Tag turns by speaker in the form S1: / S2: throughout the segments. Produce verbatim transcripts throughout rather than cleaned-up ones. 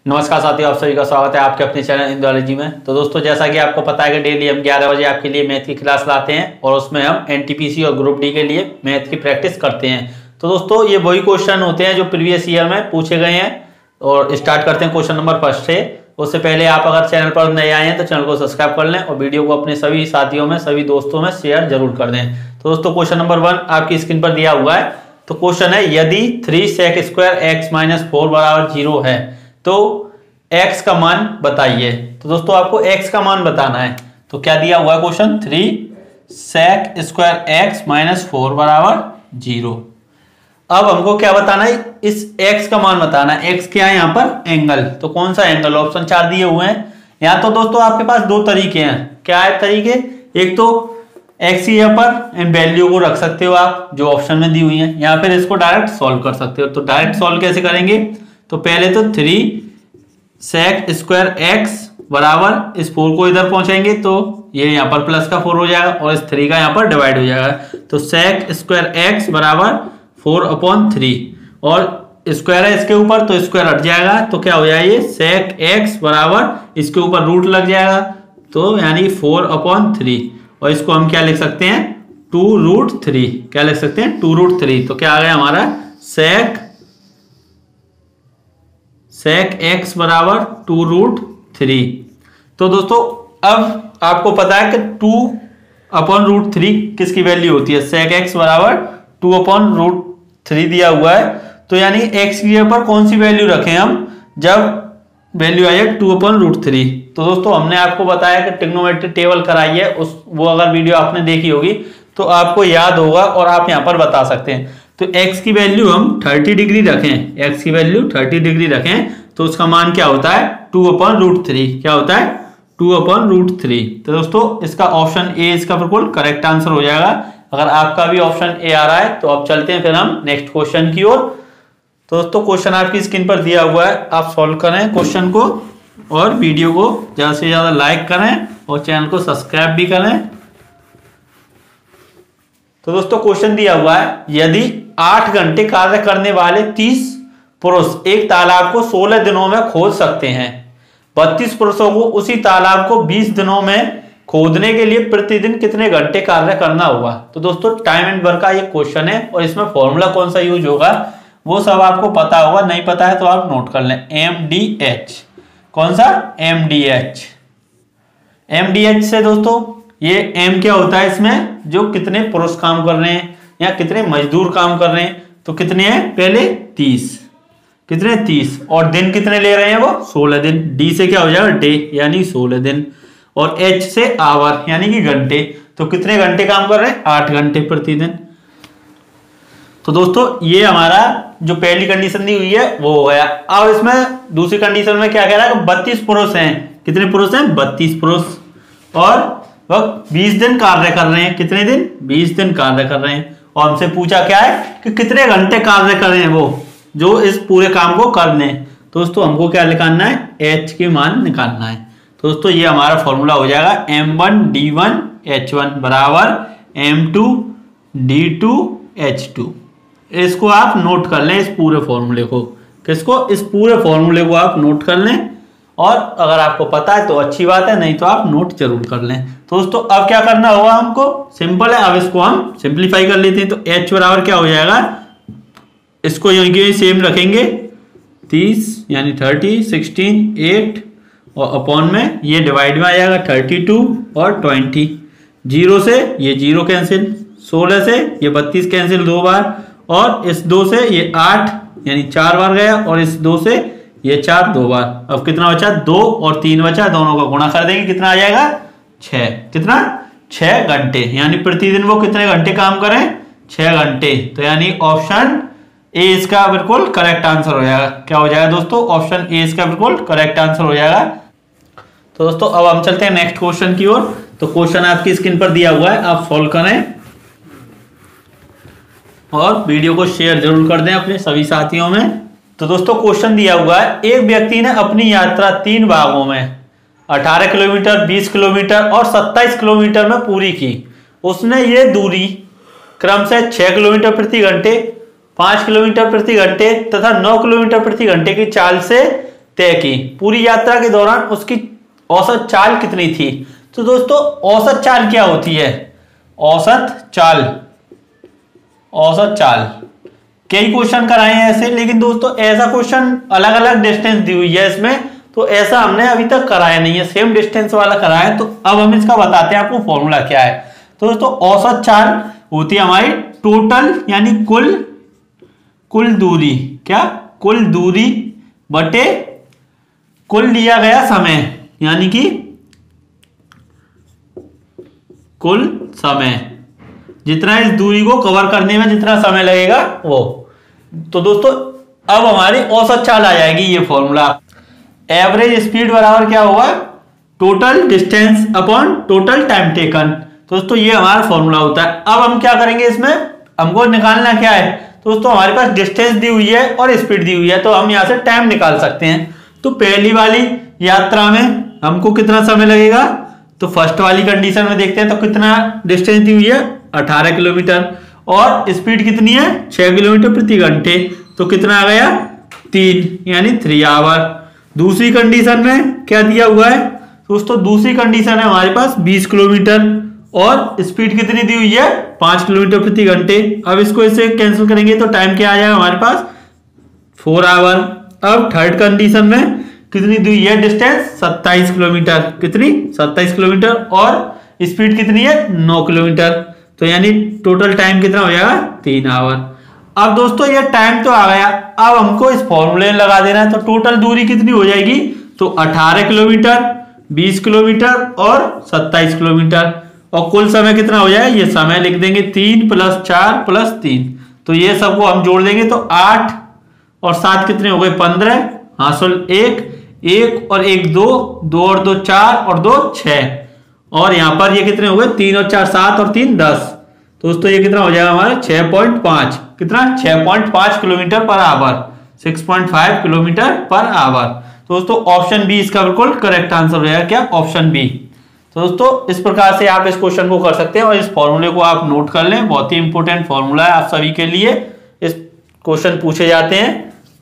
S1: नमस्कार साथियों, आप सभी का स्वागत है आपके अपने चैनल इंदुलॉजी में। तो दोस्तों, जैसा कि आपको पता है कि डेली हम ग्यारह बजे आपके लिए मैथ की क्लास लाते हैं और उसमें हम एनटीपीसी और ग्रुप डी के लिए मैथ की प्रैक्टिस करते हैं। तो दोस्तों, ये वही क्वेश्चन होते हैं जो प्रीवियस ईयर में पूछे गए हैं और स्टार्ट करते हैं क्वेश्चन नंबर फर्स्ट से। उससे पहले आप अगर चैनल पर नए आए हैं तो चैनल को सब्सक्राइब कर लें और वीडियो को अपने सभी साथियों में, सभी दोस्तों में शेयर जरूर कर दें। तो दोस्तों, क्वेश्चन नंबर वन आपकी स्क्रीन पर दिया हुआ है। तो क्वेश्चन है, यदि three sec square x minus four बराबर जीरो है तो x का मान बताइए। तो दोस्तों, आपको x का मान बताना है। तो क्या दिया हुआ है question, three sec square x minus four बराबर जीरो। अब हमको क्या बताना है, इस x का मान बताना है। x क्या है यहाँ पर, एंगल। तो कौन सा एंगल, ऑप्शन चार दिए हुए हैं। यहाँ तो दोस्तों आपके पास दो तरीके हैं। क्या है तरीके, एक तो x यहाँ पर एंड वैल्यू को रख सकते हो आप जो ऑप्शन में दी हुई है, या फिर इसको डायरेक्ट सॉल्व कर सकते हो। तो डायरेक्ट सॉल्व कैसे करेंगे, तो पहले तो थ्री सेक स्क्वायर एक्स बराबर इस फोर को इधर पहुंचाएंगे तो ये यहाँ पर प्लस का फोर हो जाएगा और इस थ्री का यहाँ पर डिवाइड हो जाएगा। तो सेक स्क्वायर एक्स बराबर फोर अपॉन थ्री और स्क्वायर है इसके ऊपर तो स्क्वायर हट जाएगा। तो क्या हो जाएगा, ये सेक एक्स बराबर इसके ऊपर रूट लग जाएगा तो यानी फोर अपॉन थ्री, और इसको हम क्या लिख सकते हैं, टू रूट थ्री। क्या लिख सकते हैं, टू रूट थ्री। तो क्या आ गया हमारा, सेक सेक एक्स बराबर टू रूट थ्री। तो दोस्तों, अब आपको पता है कि टू अपॉन रूट थ्री किसकी वैल्यू होती है, सेक एक्स बराबर टू अपॉन रूट थ्री दिया हुआ है। तो यानी एक्स की जगह पर कौन सी वैल्यू रखें हम, जब वैल्यू आई है टू अपॉन रूट थ्री। तो दोस्तों, हमने आपको बताया कि ट्रिग्नोमेट्री टेबल कराई है, उस वो अगर वीडियो आपने देखी होगी तो आपको याद होगा और आप यहाँ पर बता सकते हैं। तो x की वैल्यू हम थर्टी डिग्री रखें, x की वैल्यू थर्टी डिग्री रखें तो उसका मान क्या होता है, टू अपॉन रूट थ्री। क्या होता है, टू अपॉन रूट थ्री। तो दोस्तों, इसका ऑप्शन ए इसका बिल्कुल करेक्ट आंसर हो जाएगा। अगर आपका भी ऑप्शन ए आ रहा है तो अब चलते हैं फिर हम नेक्स्ट क्वेश्चन की ओर। तो दोस्तों, क्वेश्चन आपकी स्क्रीन पर दिया हुआ है, आप सॉल्व करें क्वेश्चन को और वीडियो को ज्यादा से ज्यादा लाइक करें और चैनल को सब्सक्राइब भी करें। तो दोस्तों, क्वेश्चन दिया हुआ है, यदि आठ घंटे कार्य करने वाले तीस पुरुष एक तालाब को सोलह दिनों में खोद सकते हैं, बत्तीस पुरुषों को उसी तालाब को बीस दिनों में खोदने के लिए प्रतिदिन कितने घंटे कार्य करना होगा। तो दोस्तों, टाइम एंड वर्क का ये क्वेश्चन है और इसमें फॉर्मूला कौन सा यूज होगा वो सब आपको पता होगा, नहीं पता है तो आप नोट कर लें। एम डी एच, कौन सा, M D H. M D H से दोस्तों, ये एम क्या होता है इसमें, जो कितने पुरुष काम कर रहे हैं या कितने मजदूर काम कर रहे हैं। तो कितने हैं, पहले तीस, कितने तीस, और दिन कितने ले रहे हैं वो सोलह दिन। डी से क्या हो जाएगा, डे यानी सोलह दिन, और एच से आवर यानी कि घंटे। तो कितने घंटे काम कर रहे हैं, आठ घंटे प्रतिदिन। तो दोस्तों, ये हमारा जो पहली कंडीशन दी हुई है वो हो गया। अब इसमें दूसरी कंडीशन में क्या कह रहा है कि बत्तीस पुरुष हैं, कितने पुरुष हैं, बत्तीस पुरुष, और वह बीस दिन कार्य कर रहे हैं। कितने दिन, बीस दिन कार्य कर रहे हैं। और हमसे पूछा क्या है कि कितने घंटे कार्य कर रहे हैं वो जो इस पूरे काम को करने। तो दोस्तों, हमको क्या निकालना है, h के मान निकालना है। तो दोस्तों, ये हमारा फॉर्मूला हो जाएगा M one D one H one बराबर M two D two H two. इसको आप नोट कर लें, इस पूरे फॉर्मूले को, किसको, इस पूरे फॉर्मूले को आप नोट कर लें। और अगर आपको पता है तो अच्छी बात है, नहीं तो आप नोट जरूर कर लें। तो दोस्तों, अब क्या करना होगा हमको, सिंपल है। अब इसको हम सिंप्लीफाई कर लेते हैं। तो h बराबर क्या हो जाएगा, इसको यहीं सेम रखेंगे, तीस यानी थर्टी, सिक्सटीन, एट, और अपॉन में ये डिवाइड में आ जाएगा थर्टी टू और ट्वेंटी। जीरो से ये जीरो कैंसिल, सोलह से ये बत्तीस कैंसिल दो बार, और इस दो से ये आठ यानी चार बार गया, और इस दो से ये चार दो बार। अब कितना बचा, दो और तीन बचा, दोनों का गुणा कर देंगे, कितना आ जाएगा, छह। कितना, छह घंटे, यानी प्रतिदिन वो कितने घंटे काम करें, छह घंटे। तो यानी ऑप्शन ए इसका बिल्कुल करेक्ट आंसर हो जाएगा। क्या हो जाएगा दोस्तों, ऑप्शन ए इसका बिल्कुल करेक्ट आंसर हो जाएगा। तो दोस्तों, अब हम चलते हैं नेक्स्ट क्वेश्चन की ओर। तो क्वेश्चन आपकी स्क्रीन पर दिया हुआ है, आप सॉल्व करें और वीडियो को शेयर जरूर कर दें अपने सभी साथियों में। तो दोस्तों, क्वेश्चन दिया हुआ है, एक व्यक्ति ने अपनी यात्रा तीन भागों में अठारह किलोमीटर, बीस किलोमीटर और सत्ताईस किलोमीटर में पूरी की। उसने ये दूरी क्रमशः छह किलोमीटर प्रति घंटे, पांच किलोमीटर प्रति घंटे तथा नौ किलोमीटर प्रति घंटे की चाल से तय की, पूरी यात्रा के दौरान उसकी औसत चाल कितनी थी। तो दोस्तों औसत चाल क्या होती है, औसत चाल, औसत चाल कई क्वेश्चन कराए हैं ऐसे, लेकिन दोस्तों ऐसा क्वेश्चन अलग अलग डिस्टेंस दी हुई है इसमें, तो ऐसा हमने अभी तक कराया नहीं है, सेम डिस्टेंस वाला कराया है। तो अब हम इसका बताते हैं आपको फॉर्मूला क्या है। तो दोस्तों औसत चाल होती है हमारी टोटल यानी कुल कुल दूरी, क्या कुल दूरी बटे कुल लिया गया समय, यानी कि कुल समय, जितना इस दूरी को कवर करने में जितना समय लगेगा वो। तो दोस्तों अब हमारी औसत चाल आ जाएगी, ये फॉर्मूला एवरेज स्पीड बराबर क्या होगा, total distance upon total time taken. दोस्तों ये हमारा फॉर्मूला होता है। अब हम क्या करेंगे, इसमें हमको निकालना क्या है। दोस्तों हमारे पास डिस्टेंस दी हुई है और स्पीड दी हुई है, तो हम यहां से टाइम निकाल सकते हैं। तो पहली वाली यात्रा में हमको कितना समय लगेगा, तो फर्स्ट वाली कंडीशन में देखते हैं, तो कितना डिस्टेंस दी हुई है अठारह किलोमीटर, और स्पीड कितनी है छह किलोमीटर प्रति घंटे, तो कितना आ गया तीन, यानी थ्री आवर। दूसरी कंडीशन में क्या दिया हुआ है दोस्तों, दूसरी कंडीशन है हमारे पास बीस किलोमीटर और स्पीड कितनी दी हुई है पांच किलोमीटर प्रति घंटे। अब इसको इससे कैंसिल करेंगे तो टाइम क्या आ जाएगा हमारे पास फोर आवर। अब थर्ड कंडीशन में कितनी दी हुई है डिस्टेंस सत्ताईस किलोमीटर, कितनी सत्ताईस किलोमीटर, और स्पीड कितनी है नौ किलोमीटर, तो यानी टोटल टाइम कितना हो जाएगा तीन आवर। अब दोस्तों ये टाइम तो आ गया, अब हमको इस फॉर्मूले में लगा देना है। तो टोटल दूरी कितनी हो जाएगी, तो अठारह किलोमीटर, बीस किलोमीटर और सत्ताईस किलोमीटर, और कुल समय कितना हो जाएगा, ये समय लिख देंगे तीन प्लस चार प्लस तीन, तो ये सबको हम जोड़ देंगे तो आठ और सात कितने हो गए पंद्रह, हासिल एक, एक और एक दो, दो और दो चार और दो छह, और यहां पर ये कितने हो गए तीन और चार सात और तीन दस। दोस्तों ये कितना हो जाएगा हमारा छह पॉइंट पांच, कितना छह पॉइंट पांच किलोमीटर पर आवर, छह पॉइंट पांच किलोमीटर पर आवर। तो दोस्तों ऑप्शन बी इसका बिल्कुल करेक्ट आंसर हो जाएगा, क्या ऑप्शन बी। तो दोस्तों इस प्रकार से आप इस क्वेश्चन को कर सकते हैं, और इस फॉर्मूले को आप नोट कर लें, बहुत ही इंपॉर्टेंट फॉर्मूला है आप सभी के लिए, इस क्वेश्चन पूछे जाते हैं।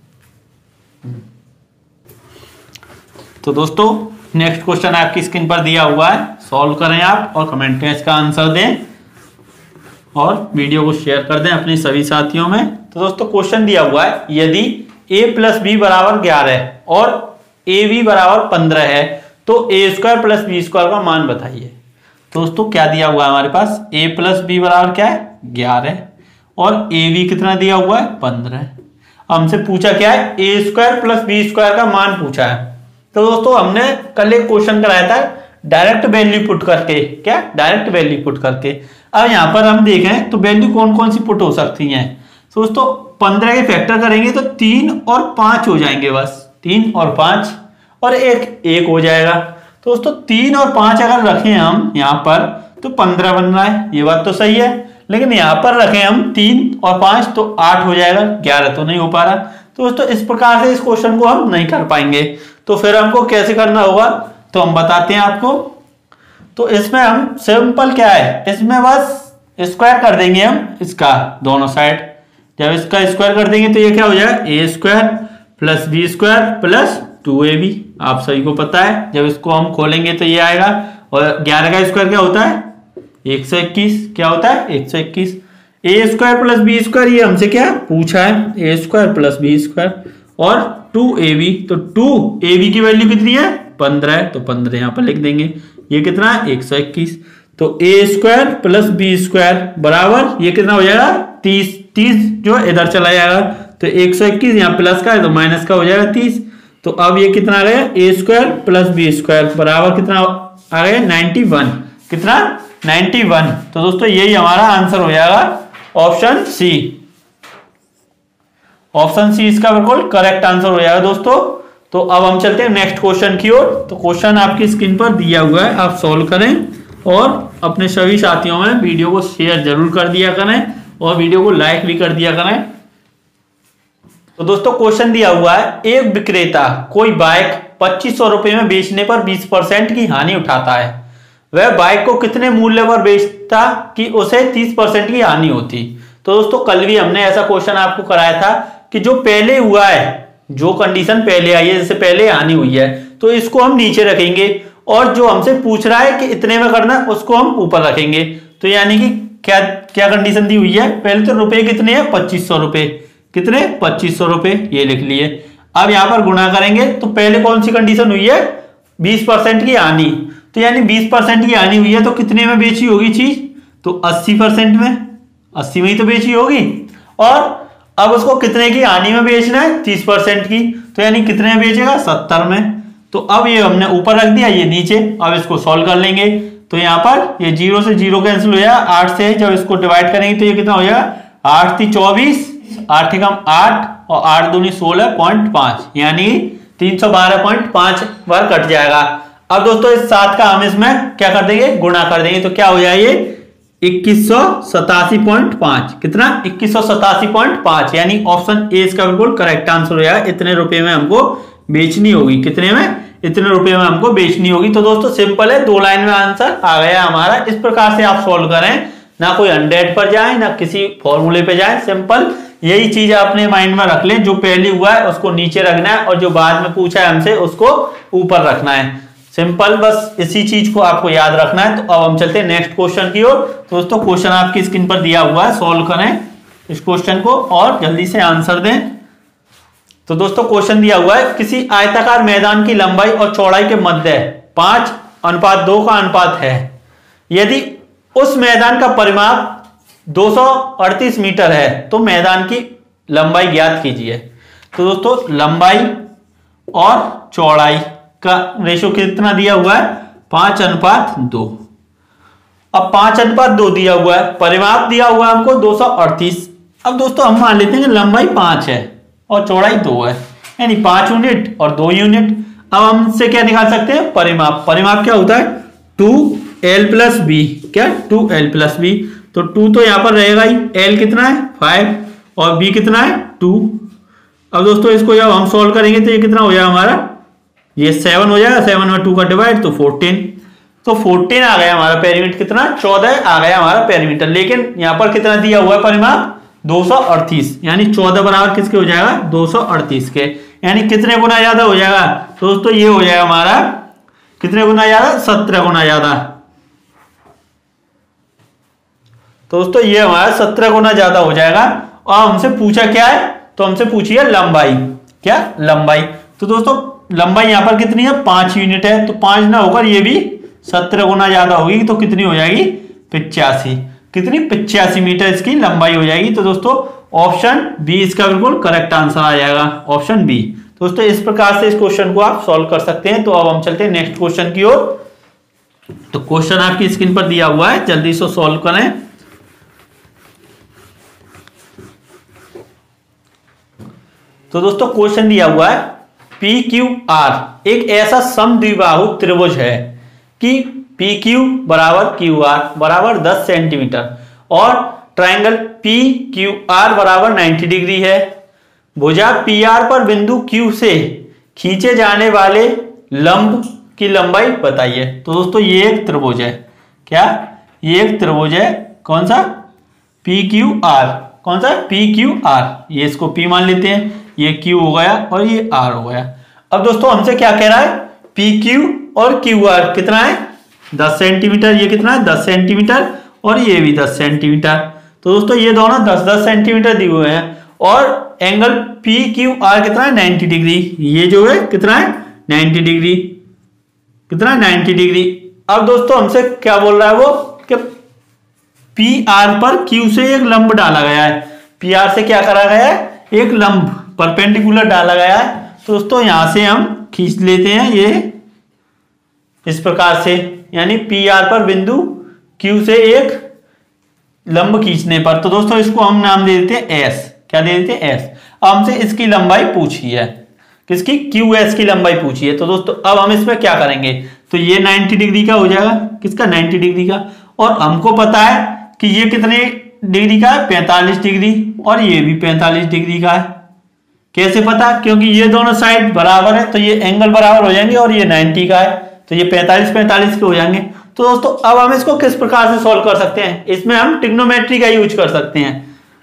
S1: तो दोस्तों नेक्स्ट क्वेश्चन आपकी स्क्रीन पर दिया हुआ है, सॉल्व करें आप और कमेंट में इसका आंसर दें, और वीडियो को शेयर कर दें अपने सभी साथियों में। तो दोस्तों क्वेश्चन दिया हुआ है, यदि a प्लस बी बराबर ग्यारह और ए बी बराबर पंद्रह है, तो A square plus B square का मान बताइए। दोस्तों क्या दिया हुआ है हमारे पास, a प्लस बी बराबर क्या है ग्यारह, और ए बी कितना दिया हुआ है पंद्रह। हमसे पूछा क्या है, A square plus B square का मान पूछा है। तो दोस्तों हमने कल एक क्वेश्चन कराया था डायरेक्ट वैल्यू पुट करके, क्या डायरेक्ट वैल्यू पुट करके। अब यहां पर हम देखें तो वैल्यू कौन कौन सी पुट हो सकती हैं। तो दोस्तों पंद्रह के फैक्टर करेंगे तो तीन और पांच हो जाएंगे, बस तीन और पांच, और एक एक हो जाएगा। तो दोस्तों तीन और पांच अगर रखें हम यहां पर तो पंद्रह बन रहा है, ये बात तो सही है, लेकिन यहां पर रखें हम तीन और पांच तो आठ हो जाएगा, ग्यारह तो नहीं हो पा रहा। तो दोस्तों इस प्रकार से इस क्वेश्चन को हम नहीं कर पाएंगे, तो फिर हमको कैसे करना होगा, तो हम बताते हैं आपको। तो इसमें हम सिंपल क्या है, इसमें बस स्क्वायर कर देंगे हम इसका दोनों साइड। जब इसका स्क्वायर कर देंगे तो ये क्या हो जाएगा A square plus B square plus two A B, आप सभी को पता है। जब इसको हम खोलेंगे तो ये आएगा, और ग्यारह का स्क्वायर क्या होता है एक सौ इक्कीस, क्या होता है एक सौ इक्कीस। A square plus B square ये हमसे क्या पूछा है, A square plus B square, और टू ए बी, तो टू ए बी की वैल्यू कितनी है पंद्रह है, तो पंद्रह यहां पर लिख देंगे। ये कितना है एक सौ इक्कीस, तो A square plus B square बराबर ये कितना हो जाएगा तीस, तीस जो इधर चला जाएगा, तो एक सौ इक्कीस यहाँ प्लस का है तो माइनस का हो जाएगा तीस। तो अब ये कितना आ गया A square plus B square बराबर कितना आ गया नाइन्टी वन, कितना नाइन्टी वन। तो दोस्तों यही हमारा आंसर हो जाएगा ऑप्शन सी, ऑप्शन सी इसका बिल्कुल करेक्ट आंसर हो जाएगा दोस्तों। तो अब हम चलते हैं नेक्स्ट क्वेश्चन की ओर। तो क्वेश्चन आपकी स्क्रीन पर दिया हुआ है, आप सॉल्व करें और अपने सभी साथियों में वीडियो को शेयर जरूर कर दिया करें, और वीडियो को लाइक भी कर दिया करें। तो दोस्तों क्वेश्चन दिया हुआ है, एक विक्रेता कोई बाइक पच्चीस सौ रुपए में बेचने पर बीस परसेंट की हानि उठाता है, वह बाइक को कितने मूल्य पर बेचता कि उसे तीस परसेंट की हानि होती। तो दोस्तों कल भी हमने ऐसा क्वेश्चन आपको कराया था कि जो पहले हुआ है जो कंडीशन पहले आई है, जैसे पहले आनी हुई है, तो इसको हम नीचे रखेंगे, और जो हमसे पूछ रहा है कि इतने में करना है उसको हम ऊपर रखेंगे। तो यानी कि क्या क्या कंडीशन दी हुई है, पहले तो रुपए कितने हैं, पच्चीस सौ रुपए, कितने, पच्चीस सौ रुपए, ये लिख लिए। अब यहां पर गुणा करेंगे तो पहले कौन सी कंडीशन हुई है, बीस परसेंट की हानि, तो यानी बीस परसेंट की हानि हुई है तो कितने में बेची होगी चीज, तो अस्सी परसेंट में, अस्सी में ही तो बेची होगी। और अब उसको कितने की हानि में बेचना है, तीस परसेंट की, तो यानी कितने में बेचेगा, सत्तर में। तो अब ये हमने ऊपर रख दिया, ये नीचे। अब इसको सॉल्व कर लेंगे तो यहाँ पर ये जीरो से जीरो कैंसिल हो जाएगा, आठ से जब इसको डिवाइड करेंगे तो ये कितना हो जाएगा, आठ थी चौबीस, आठ थी कम आठ, और आठ दूनी सोलह पॉइंट पांच, यानी तीन सौ बारह पॉइंट पांच बार कट जाएगा। अब दोस्तों इस सात का हम इसमें क्या कर देंगे, गुणा कर देंगे, तो क्या हो जाएगा, इक्कीस सौ सतासी पॉइंट पांच, कितना, इक्कीस सौ सतासी पॉइंट पांच, यानी ऑप्शन ए इसका बिल्कुल करेक्ट आंसर हो जाएगा। इतने रुपए में हमको बेचनी होगी, कितने में, इतने रुपए में हमको बेचनी होगी। तो दोस्तों सिंपल है, दो लाइन में आंसर आ गया हमारा। इस प्रकार से आप सॉल्व करें, ना कोई हंड्रेड पर जाए ना किसी फॉर्मूले पे जाए, सिंपल यही चीज आपने माइंड में रख लें, जो पहले हुआ है उसको नीचे रखना है और जो बाद में पूछा है हमसे उसको ऊपर रखना है। सिंपल, बस इसी चीज को आपको याद रखना है। तो अब हम चलते हैं नेक्स्ट क्वेश्चन की ओर। दोस्तों क्वेश्चन आपकी स्क्रीन पर दिया हुआ है, सॉल्व करें इस क्वेश्चन को और जल्दी से आंसर दें। तो दोस्तों क्वेश्चन दिया हुआ है, किसी आयताकार मैदान की लंबाई और चौड़ाई के मध्य पांच अनुपात दो का अनुपात है। यदि उस मैदान का परिमाप दो सौ अड़तीस मीटर है तो मैदान की लंबाई ज्ञात कीजिए। तो दोस्तों लंबाई और चौड़ाई का रेशो कितना दिया हुआ है, पांच अनुपात दो। अब पांच अनुपात दो दिया हुआ है, परिमाप दिया हुआ है हमको दो सौ अड़तीस। अब दोस्तों हम मान लेते हैं कि लंबाई पांच है और चौड़ाई दो है, यानी पांच यूनिट और दो यूनिट। अब हम इससे क्या निकाल सकते हैं, परिमाप। परिमाप क्या होता है, टू एल प्लस बी, क्या, टू एल प्लस बी। तो टू तो यहां पर रहेगा ही, एल कितना है फाइव और बी कितना है टू। अब दोस्तों इसको जब हम सॉल्व करेंगे तो ये कितना हो जाएगा हमारा, ये सेवन हो जाएगा, सेवन में टू का डिवाइड तो फोर्टीन। तो फोर्टीन आ गया हमारा पेरीमीटर, कितना, चौदह आ गया हमारा पेरीमीटर। लेकिन यहां पर कितना दिया हुआ है परिमाप, दो सौ अड़तीस, यानी चौदह बराबर किसके हो जाएगा, दो सौ अड़तीस के, यानी कितने गुना ज्यादा हो जाएगा। तो दोस्तों ये हो जाएगा हमारा कितने गुना ज्यादा, सत्रह गुना ज्यादा। तो दोस्तों ये हमारा सत्रह गुना ज्यादा हो जाएगा। और हमसे पूछा क्या है, तो हमसे पूछी है लंबाई, क्या, लंबाई। तो दोस्तों लंबाई यहां पर कितनी है, पांच यूनिट है, तो पांच ना होकर ये भी सत्रह गुना ज्यादा होगी, तो कितनी हो जाएगी, पिचासी, कितनी, पिचासी मीटर इसकी लंबाई हो जाएगी। तो दोस्तों ऑप्शन बी इसका बिल्कुल करेक्ट आंसर आ जाएगा, ऑप्शन बी। दोस्तों इस प्रकार से इस क्वेश्चन को आप सॉल्व कर सकते हैं। तो अब हम चलते हैं नेक्स्ट क्वेश्चन की ओर। तो क्वेश्चन आपकी स्क्रीन पर दिया हुआ है, जल्दी से सॉल्व करें। तो दोस्तों क्वेश्चन दिया हुआ है, पी क्यू आर एक ऐसा समद्विबाहु त्रिभुज है कि पी क्यू बराबर क्यू आर बराबर दस सेंटीमीटर और ट्राइंगल पी क्यू आर बराबर नब्बे डिग्री है। भुजा पी आर पर बिंदु क्यू से खींचे जाने वाले लंब की लंबाई बताइए। तो दोस्तों ये एक त्रिभुज है, क्या, ये एक त्रिभुज है, कौन सा, पी क्यू आर, कौन सा, पी क्यू आर। ये इसको पी मान लेते हैं, ये क्यू हो गया और ये आर हो गया। अब दोस्तों हमसे क्या कह रहा है, पी क्यू और क्यू आर कितना है, दस सेंटीमीटर, ये कितना है, दस सेंटीमीटर और ये भी दस सेंटीमीटर। तो दोस्तों ये दोनों दस दस सेंटीमीटर दिए हुए हैं और एंगल पी क्यू आर कितना है, नब्बे डिग्री। ये जो है कितना है, नब्बे डिग्री, कितना है, नब्बे डिग्री। अब दोस्तों हमसे क्या बोल रहा है वो, कि पी आर पर क्यू से एक लंब डाला गया है, पी आर से क्या करा गया है, एक लंब परपेंडिकुलर डाला गया है। तो दोस्तों यहां से हम खींच लेते हैं ये इस प्रकार से, यानी पी आर पर बिंदु क्यू से एक लंब खींचने पर। तो दोस्तों इसको हम नाम दे देते हैं एस, क्या दे देते हैं, एस। अब हमसे इसकी लंबाई पूछी है, किसकी, क्यू एस की लंबाई पूछी है। तो दोस्तों अब हम इसमें क्या करेंगे, तो ये नब्बे डिग्री का हो जाएगा, किसका, नब्बे डिग्री का। और हमको पता है कि ये कितने डिग्री का है, पैंतालीस डिग्री, और ये भी पैंतालीस डिग्री का है। कैसे पता, क्योंकि ये दोनों साइड बराबर है तो ये एंगल बराबर हो जाएंगे, और ये नब्बे का है तो ये पैंतालीस पैंतालीस के हो जाएंगे। तो दोस्तों अब हम इसको किस प्रकार से सॉल्व कर सकते हैं, इसमें हम ट्रिग्नोमेट्री का यूज कर सकते हैं।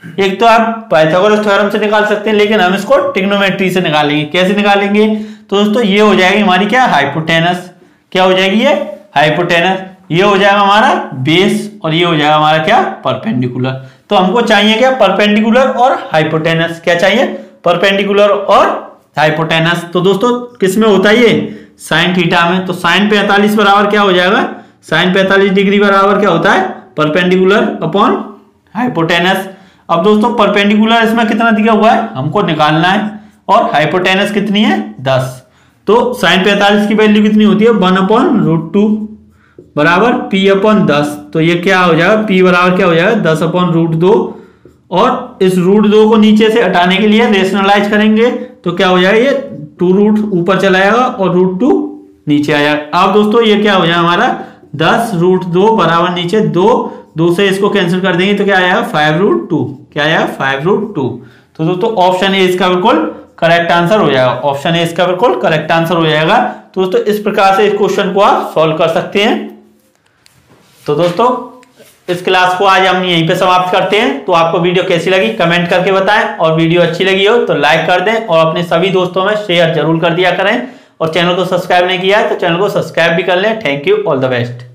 S1: एक तो आप पाइथागोरस थ्योरम से निकाल सकते हैं, लेकिन हम इसको ट्रिग्नोमेट्री से निकालेंगे। कैसे निकालेंगे? तो दोस्तों ये हो जाएगी हमारी क्या, हाइपोटेनस। क्या हो जाएगी ये? हाइपोटेनस। ये हो जाएगा हमारा बेस और ये हो जाएगा हमारा क्या, परपेंडिकुलर। तो हमको चाहिए क्या, परपेंडिकुलर और हाइपोटेनस। क्या चाहिए? परपेंडिकुलर और हाइपोटेनस। तो दोस्तों किस में होता है ये? साइन थीटा में। तो साइन पैंतालीस बराबर क्या हो जाएगा, साइन पैंतालीस डिग्री बराबर क्या होता है, परपेंडिकुलर अपॉन हाइपोटेनस। अब दोस्तों परपेंडिकुलर इसमें कितना दिया हुआ है हमको निकालना है, और हाइपोटेनस कितनी है, दस। तो साइन पैंतालीस की वैल्यू कितनी होती है, वन अपॉन रूट टू बराबर पी अपॉन दस। तो ये क्या हो जाएगा, पी बराबर क्या हो जाएगा, दस अपॉन रूट दो। और इस रूट दो को नीचे से हटाने के लिए रेशनलाइज करेंगे तो क्या हो जाएगा, ये टू रूट ऊपर चला जाएगा और रूट टू नीचे आया। अब दोस्तों ये क्या हो जाएगा हमारा, दस रूट दो बराबर नीचे दो, दो से इसको कैंसिल कर देंगे तो क्या आएगा, फाइव रूट टू। क्या आया, फाइव रूट टू। तो दोस्तों ऑप्शन ए इसका बिल्कुल करेक्ट आंसर हो जाएगा। ऑप्शन ए इसका बिल्कुल करेक्ट आंसर हो जाएगा। तो दोस्तों इस प्रकार से इस क्वेश्चन को आप सॉल्व कर सकते हैं। तो दोस्तों इस क्लास को आज हम यहीं पे समाप्त करते हैं। तो आपको वीडियो कैसी लगी कमेंट करके बताएं, और वीडियो अच्छी लगी हो तो लाइक कर दें और अपने सभी दोस्तों में शेयर जरूर कर दिया करें। और चैनल को सब्सक्राइब नहीं किया है तो चैनल को सब्सक्राइब भी कर लें। Thank you, all the best.